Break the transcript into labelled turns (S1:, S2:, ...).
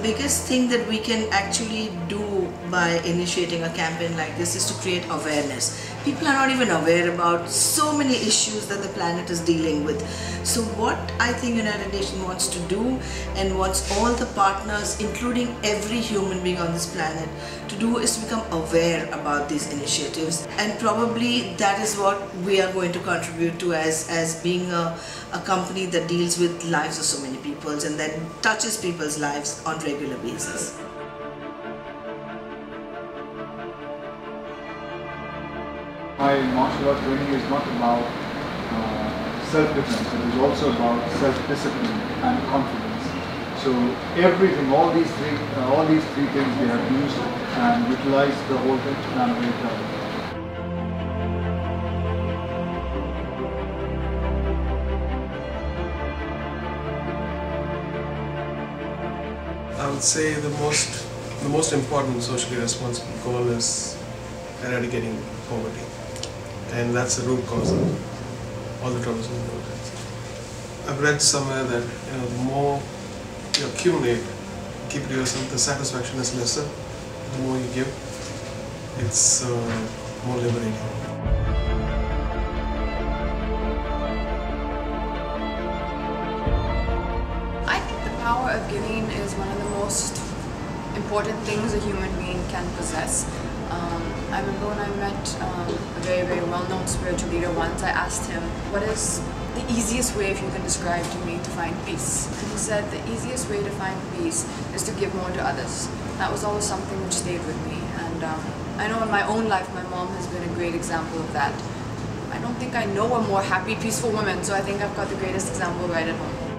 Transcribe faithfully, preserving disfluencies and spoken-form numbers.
S1: biggest thing that we can actually do by initiating a campaign like this is to create awareness. People are not even aware about so many issues that the planet is dealing with. So what I think United Nations wants to do, and wants all the partners, including every human being on this planet, to do is to become aware about these initiatives. And probably that is what we are going to contribute to as, as being a, a company that deals with lives of so many people and that touches people's lives on a regular basis.
S2: My martial arts training is not about uh, self-defense, it is also about self-discipline and confidence. So everything, all these three, uh, all these three things we have used and utilized the whole thing, and I'm very proud of it.
S3: I would say the most, the most important socially responsible goal is eradicating poverty, and that's the root cause of all the troubles in the world. I've read somewhere that you know, the more you accumulate, keep to yourself, the satisfaction is lesser. The more you give, it's uh, more liberating.
S4: I think the power of giving is one of the most important things a human being can possess. Um, I remember when I met um, a very, very well-known spiritual leader once, I asked him, what is the easiest way, if you can describe to me, to find peace? And he said, the easiest way to find peace is to give more to others. That was always something which stayed with me. And um, I know in my own life, my mom has been a great example of that. I don't think I know a more happy, peaceful woman, so I think I've got the greatest example right at home.